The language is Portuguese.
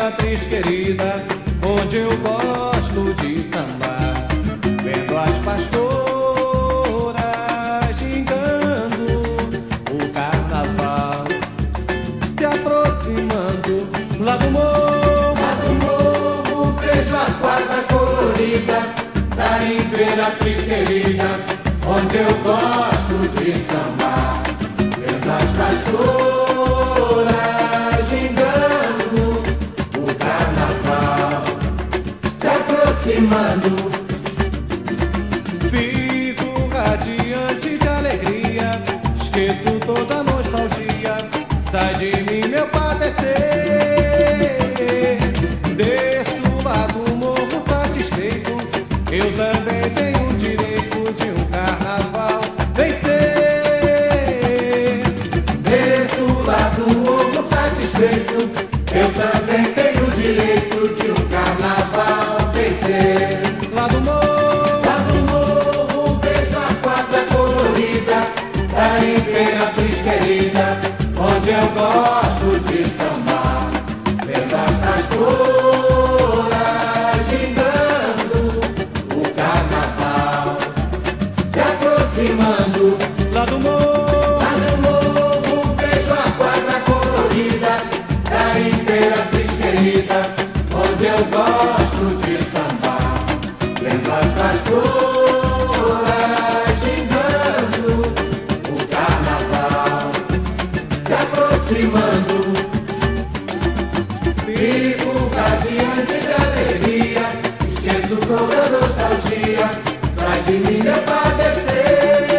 Imperatriz querida, onde eu gosto de sambar, vendo as pastoras gingando o carnaval, se aproximando lá do morro, vejo a quadra colorida da Imperatriz querida, onde eu gosto de sambar, vendo as pastoras gingando o carnaval, se aproximando. Fico radiante de alegria, esqueço toda a nostalgia, sai de mim meu padecer. Desço lá do morro satisfeito, eu também tenho o direito de um carnaval vencer. Desço lá do morro satisfeito, eu também tenho o direito de um carnaval vencer. Lá do morro vejo a quadra colorida da Imperatriz querida, onde eu gosto de sambar, vendo as pastoras gingando o carnaval, se aproximando. Lá do morro vejo a quadra colorida da Imperatriz querida, onde eu gosto de sambar, vendo as pastoras gingando o carnaval, se aproximando. Fico radiante de alegria, esqueço toda a nostalgia, sai de mim meu padecer.